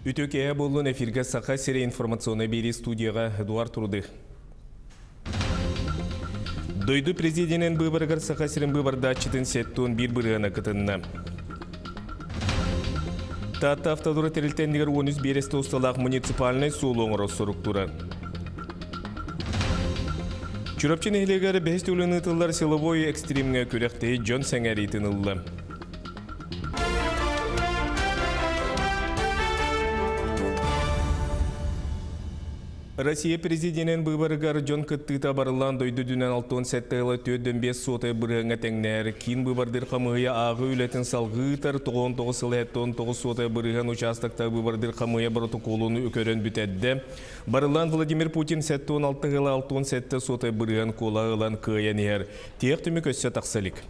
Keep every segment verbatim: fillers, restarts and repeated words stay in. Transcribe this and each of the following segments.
Ütөкея болын эфирге сақа сере информационный бери студияға Эдуард Туруды. Дойду президентен быбарыгар сақа серен быбарда чытын сеттуын бір бұрығына кытынна. Татта автодура терілтендігер он үч бересті ұсталақ муниципальный суылуңыр структура. Чүрапчын елегері бәсті өліні тылдар силовой экстримге көректей жон сәңәрі тынылды. Россия президентен быбарыгар жон кыттыта барылан дойду дүнен алтын сәттіғылы төдден бес соты бұрғыңа тәңнәр. Кин быбардыр қамыya ағы үлетін салғытар тоғын тоғыз сылы әттон тоғыз соты бұрған участықта быбардыр қамыya протоколын өкөрін бүтәдді. Барылан Владимир Путин сәттон алтығылы алтын сәтті соты бұрған кола ғылан кыян ер. Теғ түмі көссе тақсалик.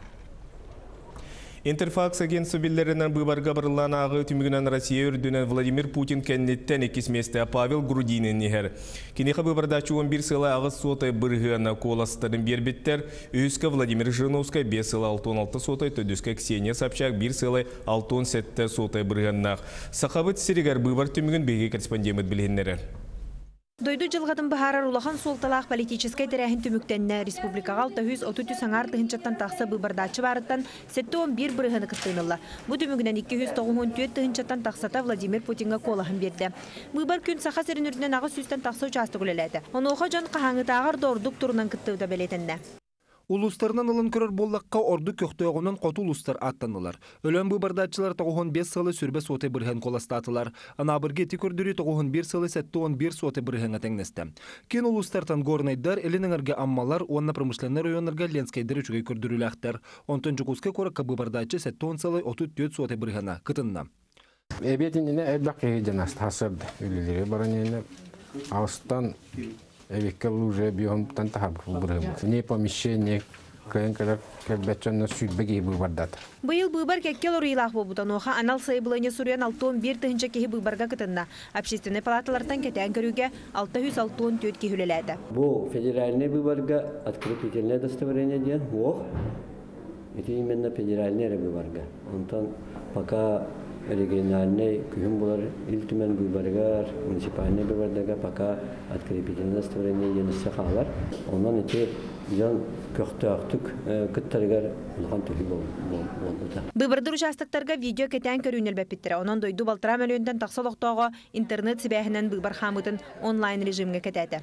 Интерфакс агентсу биллерінен быбарға барылан ағы түмігінен Россия үрдінен Владимир Путин кәннеттен екіз месті Павел Грудинин нехер. Кенеға быбардачы он бір сылы ағыз сотай бұрғына коластарын бербеттер, өйіскі Владимир Жиновскай бес сылы алтын алты сотай, төдіскі Ксения Собчак бір сылы алтын сәтті сотай бұрғыннақ. Сақабыт сиригар быбар түмігін беге корреспондемет білгенлері. Дойду жылғатын бұхарар улахан солталақ политическай тәрәхін түміктенне республикаға алты жүз отыз үч саңар тыхынчаттан тақсы бұбардачы барыттан сетті он бір бұрығыны қыстыйнылы. Бұ түмігінен екі жүз тоғыз төрт тыхынчаттан тақсата Владимир Путинға колағын берді. Бұбар күн сақа серін үрдінен ағы сүстен тақсы участы күлеләді. Оны оға жан қағаңы тағар дордық тұрынан күттіуді белетінді. Улустарынан ылын көрөр боллаққа орду көқтөғынан қоту улустар аттанылар. Өлөн быбардачылар тоғын бес сылы сүрбе соты бірген коластатылар. Ана бірге текөрдүрі тоғын бір сылы сәтті он бір соты бірген атеңнесті. Кен улустартан горнайдар, элиніңерге аммалар, онна промышленер районырға ленскайдары жүгей көрдүріләқтер. Онтын жүгізге көріққа быбардачы сәтті он сылы отыз төрт соты біргена кытынна. Эбетиніне әлбәқ егеден астасырды. Үлілері баранені Ауыстан Эвикал уже биом тантахаб бұрым. Не помещение, кәйінкілер кәлбәтчанны сүйтбеге бұрбардат. Бұйыл бұйбар кәккел ұрилақ болбудан оға анал сайбылыне сүрен алтын бір тыхынча кехі бұйбарға кытынна. Общественный палаталардан кәтән көріге алты жүз алтын төрт кехілеләді. Бұл федеральный бұйбарға открепительное достоверение ден, оқ. Это именно федеральный бұйбарға. Онтан пока региональный күхім болар, илтімен бұйбарғар, муниципальный бұйбардарға пока открепительное достоверение енісі қалар. Онан ете жан көқті ақтық күттарғар ұлған түхі болды. Бұйбардар участықтарға видео кәтән көрінел бәппеттірі. Онан дойду балтыра мөліөнден тақсалықтауға интернет сібәхінен бұйбар қамытын онлайн режимге кәтәді.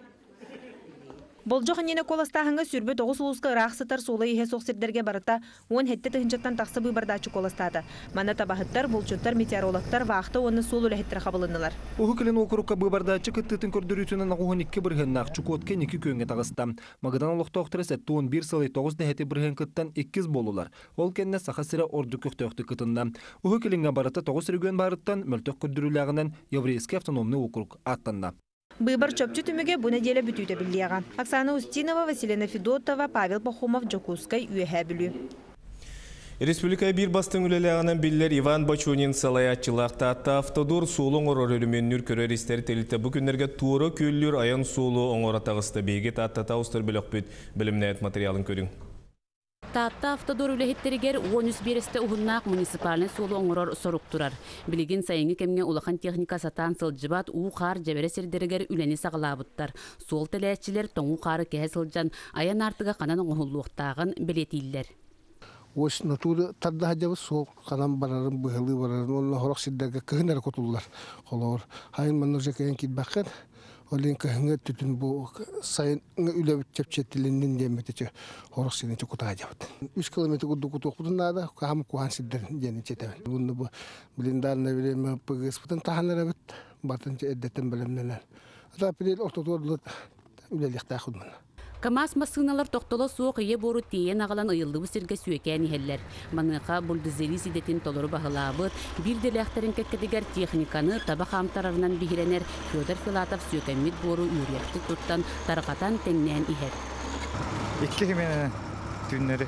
Болжоғын ені коластағыңға сүрбі тоғыз ұлысқы рақсытар солы ехе соқсердерге барыта он хетті тұхынчаттан тақсы бұйбардачы коластады. Мана табақыттар, болчуттар, метеорологтар вақты оны сол үләхеттір қабылынылар. Оғы кілін оқырыққа бұйбардачы күттітін көрдірітінің ағуын екі біргеннақ чукоткен екі көнге тағыста. Мағыдан олықты оқтыры сәтті он бір сылы тоғыз дәхеті бірген күттен екіз болулар. Ол кәнне сақа сірі орды көкті өқті күтінна. Оғы кілінге барыта тоғыз регион барыттан мөлтөк көрдіріләғінен еврейский автономный округ аттанна. Быбар чөпчү түміге бұны делі бүтүйті білдіяға. Оксана Устинова, Василина Федотова, Павел Пахомов, Джокускай, үйе білі. Республика бір бастың үлелеғанын білдер Иван Бачунин салаятчылақта атта автодор солың орыр өлімен нүр көрер істер телітті. Бүкіндерге туыры көллер аян солы оңыра тағысты бейгет аттата ұстыр білік бүт білімнәйт материалын көрің. Татта автодор үлехеттерігер он үч бересте ұғыннақ муниципален солы оңырор соруқтырар. Білеген сайыңы кемге улахан техника сатан сылжыбат уқар жабере сердерігер үлені сағылабыттар. Сол тәләтчілер тоңу қары кәе сылжан аян артыға қанан оңғылуқтағын білетейлер. Ось натуры тадда хажабы сол қанан барарын бұғылы барарын олы хорақ сиддерге кығын әрі көтулар. Қолауыр. Хайын манныр жекейін кетбаққан. Олен кəhіңе түтін бұл сайынға үләбіт чәпчеттілінен деметече хорық сенече құтаға жабыд. Үш километр құдды құтуқ бұдыннада қағым қуған сиддер дені четәбіл. Бұнды бұл біліндарына білемі бұғыз бұтын тағаныр әбіт, бартынча әддеттен білімнелер. Ата пілел ортотуарлы үләліқтә құдмын. КамАЗ масыналар тоқтолы суық ие бору тейен ағалан ұйылдығы сірге сүйекән ехеллер. Маңыға бұлдызері сидетін толыры бағылабыд, бір деләқтерін кәккедігер техниканы таба қамтарарынан бігіренер Федор Филатов сүйекәмет бору үйректі тұттан тарқатан тәңнән ихер. Икки кеменен түннері.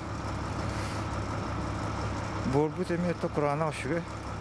Борбут әметті Құрана ұшығы.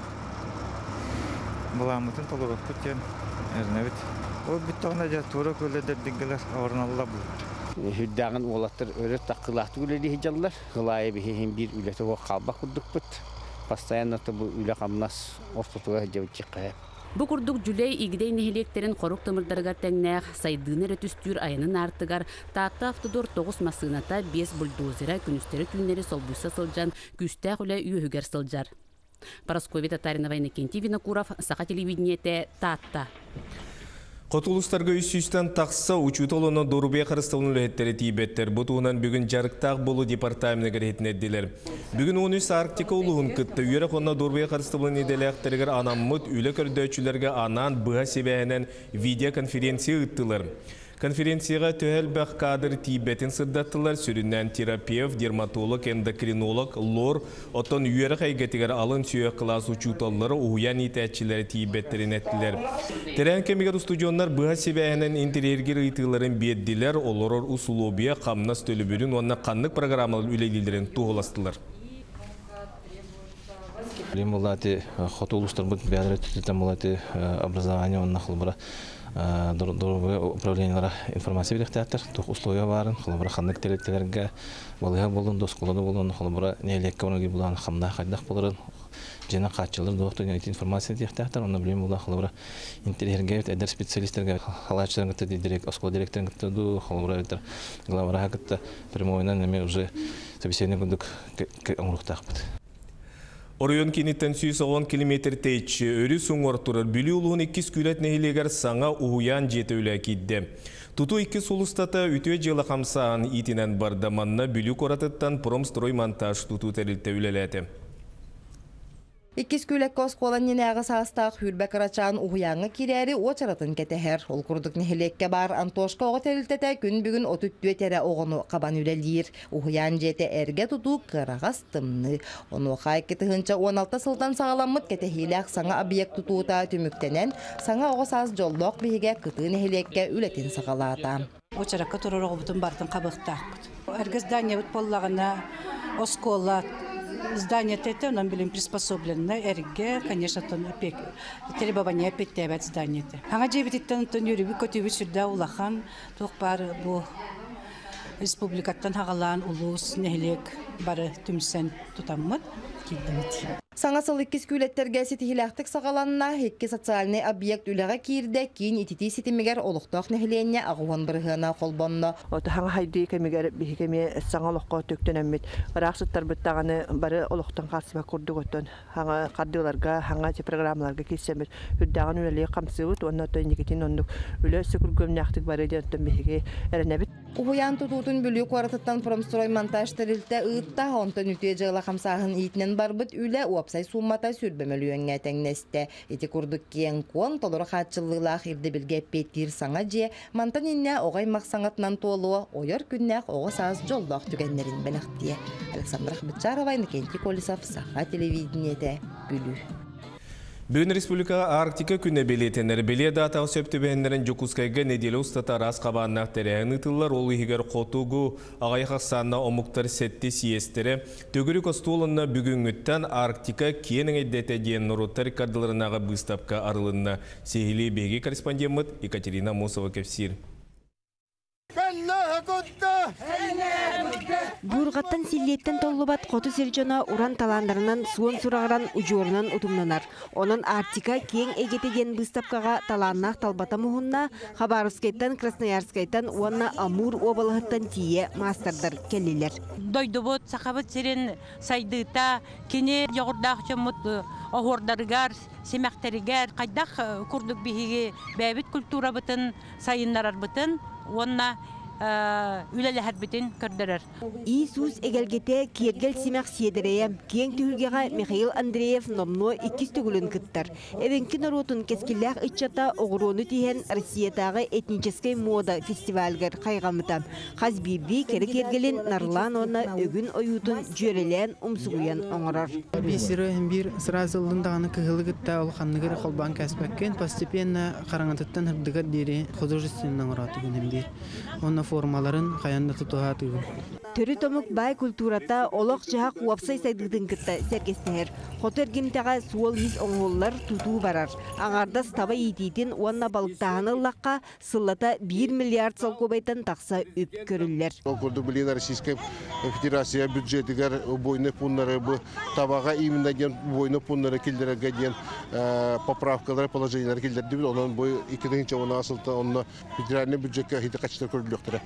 Бұламытын толыры күттен әрнәвіт. Ол бүттіғына жа тура көледер дегілер орналла бұл. Hüddağın olatır öyle takılahtı üleli hicallar. Hılaya bir bir ülete o kalba kurduk bit. Pastayan da bu üle kamnas ortatığa hicavı çıkıyor. Бу курдук жүлей игидей нехилектерин корук тымырдарыгар тәңнәх сайдыны рөтүстүр айынын артыгар таатта автодор тогуз масыната бес бульдозера күнүстері күннери солбуйса сылжан күстәк үле үйөһүгер сылжар. Парасковия Татаринова, Иннокентий Винокуров, Саха телевидениете, Таатта. Котулустарга үсүстен тақса учутолуна дорубе қарыстауын лөхеттері тейбеттер. Бұтуынан бүгін жарықтақ болу департаментігер етінедділер. Бүгін он үш Арктика улуғын күтті. Үйері қонна дорубе қарыстауын еделіқтергер анаммыт үлі көрдөчілерге анан бұға себәйінен видеоконференция ұттылар. Конференцияға төхел бәқ кадр тейбетін сырдаттылар. Сүріннен терапевт, дерматолог, эндокринолог, лор, оттон үйері қайгетігер алын сүйек қылас учутоллары уян етәтчілері тейбеттерін әттілер. Терен кемегер студионлар бұға себәйінен интерьергер ұйтыларын бедділер, олорор усулобия қамнас төлібірін, онына қанлық программалар үлелілерін туғыластылар. Білім болаты, қоты ұлыстар бұд бәдірі түтілтен болаты образование онына қылбыра. Дорогое управлениялара информация беректәттер, тух условия барын, холбара ханнык теректерге, балыга болдун, досколада болдун, холбара нелекке оныгы булган хамда кайдак боларын, жена катчылар доктор информация беректәттер, онда билем була холбара интерьерге, эдер специалисттерге, халачларга да директ, оскол директорга да холбара битер. Главара хакта прямойнан неме уже собеседник гундук аңруктакбыт. Оройон кенеттен сүйіс оғын километр тейтші өрі сұңғыр тұрыр. Бүлі ұлығын еккіз күлет нәхилегер саңа ұғуян жеті өлі әкейді. Тұту екі сұлыстата үтіе жылы қамсаған итінен барды манна бүлі қоратыттан промстрой монтаж тұту тәрілті өлеләді. Иккис күлек косқолан ненәғы састақ хүрбәк арачан уғуяңы керәрі очаратын кетәхер. Ол күрдік нехилекке бар Антошқа оғы тәрілтеті күн бүгін отүттуе тәрі оғыны қабан үлелер. Уғуян жеті әрге тұту қырағас тымны. Оны қай кетіғынша он алты сылдан сағаламыд кетәхиләқ саңа объект тұтуыта түміктенен саңа оғы саз жолдоқ бейге күті нехилекке үлетін сағалата. Очараққа тұрыр оғы бартын қабықтақ. Әргі здания бұт боллағына оскола здание это нам были приспособлены эрге, конечно, то опек. Требования опять от здания. Ага, девять тонн то не рыбы, котовый сюда улахан, только пар бо республикаттан хагалан улус нехлек бары түмсен тутаммат киддемит. Саңасыл иккис күлеттерге сетихиләқтік сағаланна, хекке социальный объект үліға кирде, кейін итити сетимегер олықтақ нехленне ағуан бірғына қолбонна. Оты хаңа хайды кемегер бігеме саңалыққа төктен әммет. Рақсыттар бұттағаны бары олықтан қарсыма көрдік өттен. Хаңа қардыларға, хаңа те программаларға кесемет. Үрдағын үлелі қамсы бұт, онна той некетен ондық үлі сөкір көмнәқтік бары ден бігеге әрінәбіт. Уғуян тұтутын бүлі қуаратыттан промстрой монтаж тәрілті ұйтта, онтан үте жылы қамсағын итінен барбыт үлі уапсай суммата сүрбемелуенге тәңнесті. Еті күрдік кен кон, толыры қатшылылақ ирді білге петтір саңа же, мантан инне оғай мақсаңатынан толуы, ойыр күннәқ оғы саз жолдақ түгенлерін бәліқтие. Александр Ахбытчарова, Иннокентий Колесов, Саха телевидениеті, Бүлі. Бүгін республикаға Арктика күні белетенер. Беле датағы сөпті бәйіндерін Жокускайға неделі ұстата рас қабаннақ тәрәйін ұтылар. Ол егер қотуғы ағайқақ санына омуқтар сәтті сиестері. Төгірі костуылына бүгін үттен Арктика кенің әддеті дейін нұруттар кардыларынаға бұстапқа арылынна. Сегілі беге корреспондент Екатерина Мосова кәпсір. Бургаттан силлеттен толлубат қоты серджона уран таландарынан суон сурағыран ұжуырынан ұтымнанар. Онын Арктика кең егетеген бұстапқаға таланнақ талбата мұхынна, Хабаровскайттан, Красноярскайттан, уанна Амур обалығыттан тие мастердар келелер. Дойдубот, сақабыт серен сайдыта, кене яғырдақ жамыт оғырдарығар, семәқтерігер, қайдақ күрдік бейге бәбіт культура бұтын, сайынларар бұтын, уанна үләлі әрбетін көрдірір. Иисус әгелгете кергел семәқ седірейі, кең түхілгеға Михаил Андреев номно иккис түгілін күттір. Эвенкін оротын кескілләқ үтчата оғыроны тейен Россиятағы этническай мода фестивальгер қайғамыта. Қаз бирді кері кергелін нарлан оны өгін ойутын жөрелен ұмсығуян оңырар. Бесірі бір сразу ұлындағаны кығылығытта олқанығыр қолбан кәспәккен постепенно қараңатыттан үрдігер дері художественный оңыраты күнімдер. Оны формаларын қаянда тұтуға түйін. Төрі томук бай культурата олық жағақ уапсай сайдығдың кітті сәркестер. Хотер гемтаға суол ес оңғоллар туту барар. Аңардас таба етейтін онна балықтағаны лаққа сыллата bir миллиард сол көбайтын тақса өп көрілер. Окурду білген Российская Федерация бюджетігер бойны пуннары бұл табаға именно ген бойны пуннары келдерге ген поправкалар, положениялар келдерді біз. Онан бой икидіңінші оны асылты, оны федеральный бюджетке хейті қачтар көріліктірі.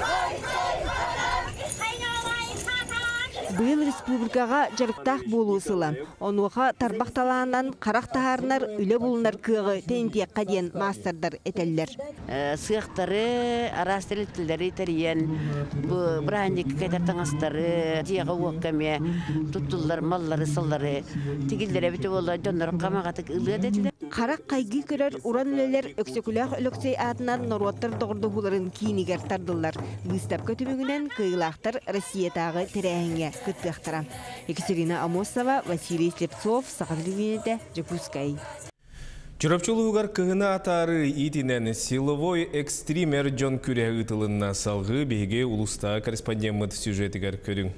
Бұл республикаға жарықтақ болу сылы. Онуға тарбақталанан қарақтағарынар үлі болынар күйігі тәнтек қаден мастердар етелдер. Сүйақтары, арастырылтілдері тәрейен, бірағандек кәдертің астары, дияға уаққаме, тұттылар, маллары, саллары, тегілдері біті болды, жонлары қамағатық ұлы әдетілер. Қарақ қайғы көрер уран өлелер өксекулақ өліксей атынан норуаттар доғырды хуларын кейінігер тардылар. Выставка көтімігінен кыйлақтар Россиятағы тірәңе күттіқтіра. Екатерина Амосова, Василий Слепцов, Сақадылвенеті, Жапускай. Чурапчулугар кыгына атары итинен силовой экстример Джон Күрә ытылынна салғы беге улуста корреспондент сюжетігер көрің.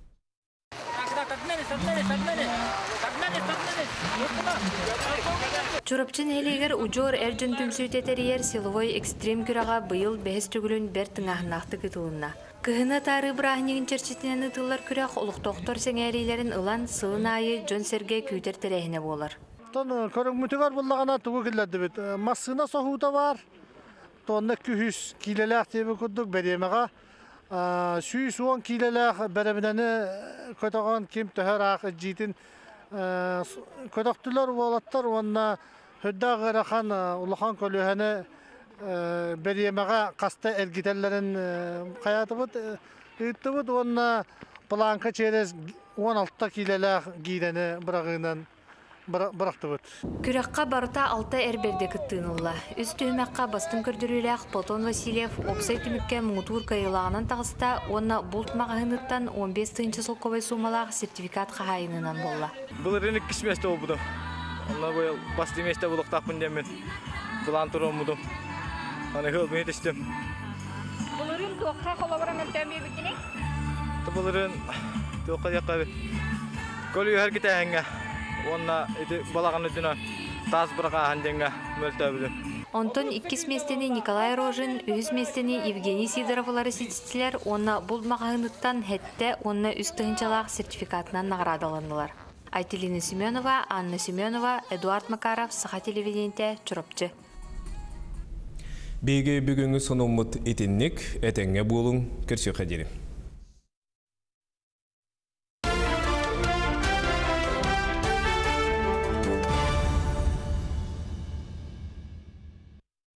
Чурапчын элегер ужор эржен түмсүйтетериер силовой экстрим күрага быйыл бәс түгілін бәр тыңағынақты кытылынна. Кыгына тары брахнигин черчетинен ытылар күрәк олуқтоқтор сеңәрилерин ылан сылын айы Джон Серге күйтер терехіне болар. Тон көріңмүтігар болағана туғы келдерді бет. Массына соғуыта бар. Тонны күхіс килеләқ тебі күрдік бәремеға. Сүйіс он килеләқ бәрімінені көтіған кем төхер ақ жейтін көтіқтілер болаттар. Онына хүдді ғырақан ұлыған көліғені бәремеға қасты әлгітелерін қаяты бұд. Үйтті бұд, онына планка через он алты килеләқ гейдені бірағынан бырақты бұд. Күрәққа барыта алты әрберде күттіңілла. Үз түймәққа бастың көрдіріләқ Платон Васильев опсай түмікке мұңытуыр кайылағынан тағыста, онна бұлт мағағыныттан он бес тыынчы сол көбай сумалақ сертификат қағайынынан болла. Бұл рынық кішместі ол бұды. Онна бұл басты месте бұлық тақпын демен. Бұлан тұрым бұдым. Аны ғыл бұны етістім. Бұл рын тоққа қолабыран өртәмей бікіне? Бұл рын тоққа деққа бі. Көлі әргіті әңге. Онна балаған өтіні таз бұраға әнденге мөлтәбілі. Онтон иккис местені Николай Рожин, үз местені Евгений Сидоровлары сетістілер, онна бұл мағағыныттан хәтті онна үстігіншалақ сертификатынан нағырадаланылар. Айтелина Семенова, Анна Семенова, Эдуард Макаров, Саха телевидениеті, Чурапчы. Беге бүгінгі сонымыт етіннік, әтәңе болың, көрсе қадері.